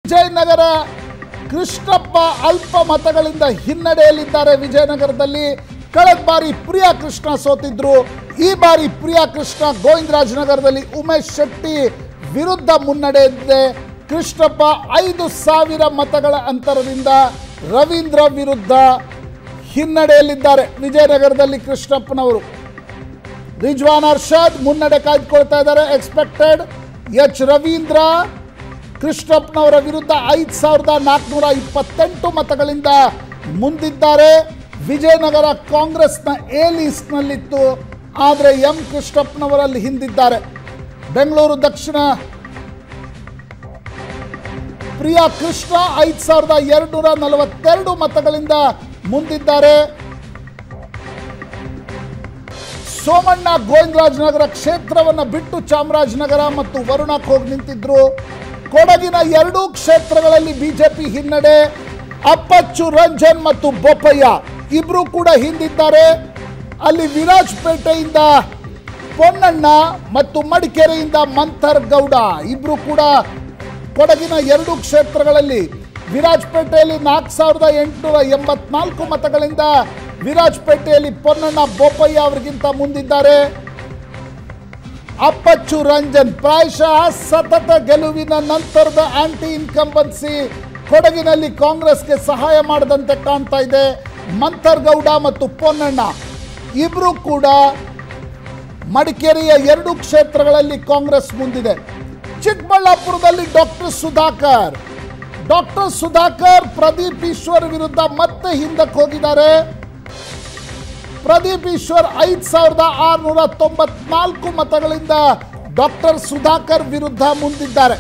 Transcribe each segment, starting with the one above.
ವಿಜಯನಗರ ಕೃಷ್ಣಪ್ಪ ಅಲ್ಪ ಮತಗಳಿಂದ ಹಿನ್ನಡೆಯಲ್ಲಿದ್ದಾರೆ. ವಿಜಯನಗರದಲ್ಲಿ ಕಳೆದ ಬಾರಿ ಪ್ರಿಯಾ ಕೃಷ್ಣ ಸೋತಿದ್ರು. ಈ ಬಾರಿ ಪ್ರಿಯಾ ಕೃಷ್ಣ ಗೋವಿಂದರಾಜನಗರದಲ್ಲಿ ಉಮೇಶ್ ಶೆಟ್ಟಿ ವಿರುದ್ಧ ಮುನ್ನಡೆಯಿದೆ. ಕೃಷ್ಣಪ್ಪ 5,000 ಮತಗಳ ಅಂತರದಿಂದ ರವೀಂದ್ರ ವಿರುದ್ಧ ಹಿನ್ನಡೆಯಲ್ಲಿದ್ದಾರೆ. ವಿಜಯನಗರದಲ್ಲಿ ಕೃಷ್ಣಪ್ಪನವರು. ರಿಜ್ವಾನ್ ಅರ್ಷದ್ ಮುನ್ನಡೆ ಕಾಯ್ದುಕೊಳ್ತಾ ಇದ್ದಾರೆ. ಎಕ್ಸ್ಪೆಕ್ಟೆಡ್ ಎಚ್ ರವೀಂದ್ರ ಕೃಷ್ಣಪ್ಪನವರ ವಿರುದ್ಧ 5,428 ಮತಗಳಿಂದ ಮುಂದಿದ್ದಾರೆ. ವಿಜಯನಗರ ಕಾಂಗ್ರೆಸ್ನ ಎ ಲಿಸ್ಟ್ನಲ್ಲಿತ್ತು, ಆದರೆ ಎಂ ಕೃಷ್ಣಪ್ಪನವರಲ್ಲಿ ಹಿಂದಿದ್ದಾರೆ. ಬೆಂಗಳೂರು ದಕ್ಷಿಣ ಪ್ರಿಯಾ ಕೃಷ್ಣ 5,242 ಮತಗಳಿಂದ ಮುಂದಿದ್ದಾರೆ. ಸೋಮಣ್ಣ ಗೋವಿಂದರಾಜನಗರ ಕ್ಷೇತ್ರವನ್ನು ಬಿಟ್ಟು ಚಾಮರಾಜನಗರ ಮತ್ತು ವರುಣಕ್ಕೆ ಹೋಗಿ ನಿಂತಿದ್ರು. ಕೊಡಗಿನ 2 ಕ್ಷೇತ್ರಗಳಲ್ಲಿ ಬಿಜೆಪಿ ಹಿನ್ನಡೆ. ಅಪ್ಪಚ್ಚು ರಂಜನ್ ಮತ್ತು ಬೋಪಯ್ಯ ಇಬ್ರು ಕೂಡ ಹಿಂದಿದ್ದಾರೆ. ಅಲ್ಲಿ ವಿರಾಜಪೇಟೆಯಿಂದ ಪೊನ್ನಣ್ಣ ಮತ್ತು ಮಡಿಕೇರಿಯಿಂದ ಮಂಥರ್ ಗೌಡ ಇಬ್ರು ಕೂಡ ಕೊಡಗಿನ 2 ಕ್ಷೇತ್ರಗಳಲ್ಲಿ ವಿರಾಜಪೇಟೆಯಲ್ಲಿ 4,884 ಮತಗಳಿಂದ ವಿರಾಜಪೇಟೆಯಲ್ಲಿ ಪೊನ್ನಣ್ಣ ಬೋಪಯ್ಯ ಅವರಿಗಿಂತ ಮುಂದಿದ್ದಾರೆ. ಅಪ್ಪಚ್ಚು ರಂಜನ್ ಪ್ರಾಯಶಃ ಸತತ ಗೆಲುವಿನ ನಂತರದ ಆಂಟಿ ಇನ್ಕಂಬನ್ಸಿ ಕೊಡಗಿನಲ್ಲಿ ಕಾಂಗ್ರೆಸ್ಗೆ ಸಹಾಯ ಮಾಡದಂತೆ ಕಾಣ್ತಾ ಇದೆ. ಮಂಥರ್ ಗೌಡ ಮತ್ತು ಪೊನ್ನಣ್ಣ ಇಬ್ರು ಕೂಡ ಮಡಿಕೇರಿಯ 2 ಕ್ಷೇತ್ರಗಳಲ್ಲಿ ಕಾಂಗ್ರೆಸ್ ಮುಂದಿದೆ. ಚಿಕ್ಕಬಳ್ಳಾಪುರದಲ್ಲಿ ಡಾಕ್ಟರ್ ಸುಧಾಕರ್ ಪ್ರದೀಪ್ ಈಶ್ವರ್ ವಿರುದ್ಧ ಮತ್ತೆ ಹಿಂದಕ್ಕೆ ಹೋಗಿದ್ದಾರೆ. ಪ್ರದೀಪ್ ಈಶ್ವರ್ 5,694 ಮತಗಳಿಂದ ಡಾಕ್ಟರ್ ಸುಧಾಕರ್ ವಿರುದ್ಧ ಮುಂದಿದ್ದಾರೆ.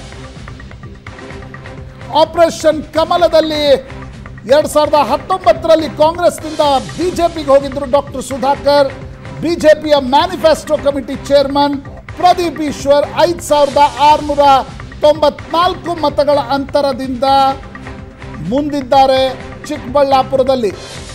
ಆಪರೇಷನ್ ಕಮಲದಲ್ಲಿ 2019ರಲ್ಲಿ ಕಾಂಗ್ರೆಸ್ನಿಂದ ಬಿಜೆಪಿಗೆ ಹೋಗಿದ್ರು ಡಾಕ್ಟರ್ ಸುಧಾಕರ್. ಬಿಜೆಪಿಯ manifesto committee chairman Pradeep Eshwar 5,694 ಮತಗಳ ಅಂತರದಿಂದ ಮುಂದಿದ್ದಾರೆ. ಚಿಕ್ಕಬಳ್ಳಾಪುರದಲ್ಲಿ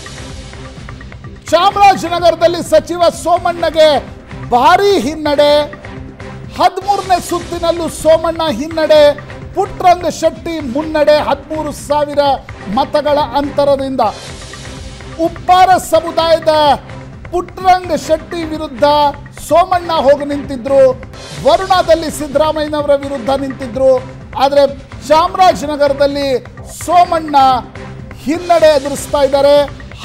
ಚಾಮರಾಜನಗರದಲ್ಲಿ ಸಚಿವ ಸೋಮಣ್ಣಗೆ ಭಾರೀ ಹಿನ್ನಡೆ. 13ನೇ ಸುತ್ತಿನಲ್ಲೂ ಸೋಮಣ್ಣ ಹಿನ್ನಡೆ. ಪುಟ್ಟರಂಗ ಶೆಟ್ಟಿ ಮುನ್ನಡೆ 13,000 ಮತಗಳ ಅಂತರದಿಂದ. ಉಪ್ಪಾರ ಸಮುದಾಯದ ಪುಟ್ಟರಂಗ ಶೆಟ್ಟಿ ವಿರುದ್ಧ ಸೋಮಣ್ಣ ಹೋಗಿ ನಿಂತಿದ್ರು. ವರುಣಾದಲ್ಲಿ ಸಿದ್ದರಾಮಯ್ಯನವರ ವಿರುದ್ಧ ನಿಂತಿದ್ರು. ಆದರೆ ಚಾಮರಾಜನಗರದಲ್ಲಿ ಸೋಮಣ್ಣ ಹಿನ್ನಡೆ ಎದುರಿಸ್ತಾ ಇದ್ದಾರೆ.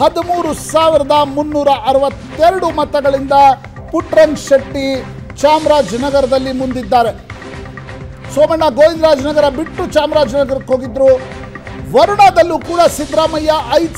13,362 ಮತಗಳಿಂದ ಪುಟ್ಟರಂಗ ಶೆಟ್ಟಿ ಚಾಮರಾಜನಗರದಲ್ಲಿ ಮುಂದಿದ್ದಾರೆ. ಸೋಮಣ್ಣ ಗೋವಿಂದರಾಜನಗರ ಬಿಟ್ಟು ಚಾಮರಾಜನಗರಕ್ಕೆ ಹೋಗಿದ್ರು. ವರುಣಾದಲ್ಲೂ ಕೂಡ ಸಿದ್ದರಾಮಯ್ಯ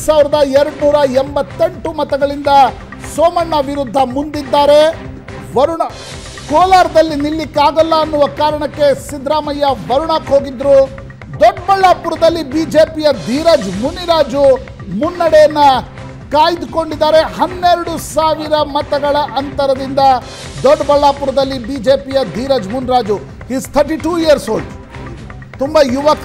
5,288 ಮತಗಳಿಂದ ಸೋಮಣ್ಣ ವಿರುದ್ಧ ಮುಂದಿದ್ದಾರೆ. ವರುಣ ಕೋಲಾರದಲ್ಲಿ ನಿಲ್ಲಿಕ್ಕಾಗಲ್ಲ ಅನ್ನುವ ಕಾರಣಕ್ಕೆ ಸಿದ್ದರಾಮಯ್ಯ ವರುಣಕ್ಕೆ ಹೋಗಿದ್ರು. ದೊಡ್ಡಬಳ್ಳಾಪುರದಲ್ಲಿ ಬಿಜೆಪಿಯ ಧೀರಜ್ ಮುನಿರಾಜು ಮುನ್ನಡೆಯನ್ನ ಕಾಯ್ದುಕೊಂಡಿದ್ದಾರೆ. 12,000 ಮತಗಳ ಅಂತರದಿಂದ ದೊಡ್ಡಬಳ್ಳಾಪುರದಲ್ಲಿ ಬಿಜೆಪಿಯ Dheeraj Muniraju. Is 32 years old. ತುಂಬ ಯುವಕ.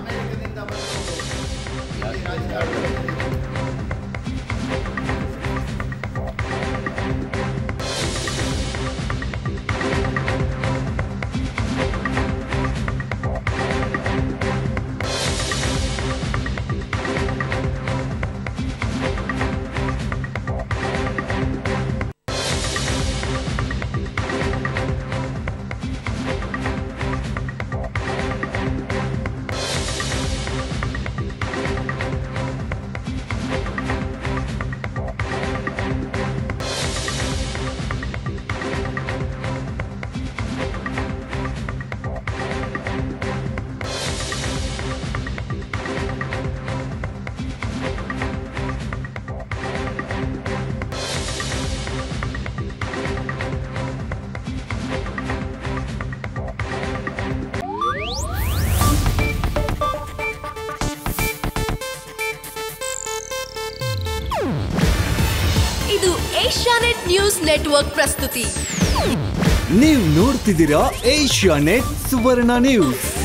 ಇದು ಏಷ್ಯಾನೆಟ್ ನ್ಯೂಸ್ ನೆಟ್ವರ್ಕ್ ಪ್ರಸ್ತುತಿ. ನೀವು ನೋಡ್ತಿದ್ದೀರಾ ಏಷ್ಯಾನೆಟ್ ಸುವರ್ಣ ನ್ಯೂಸ್.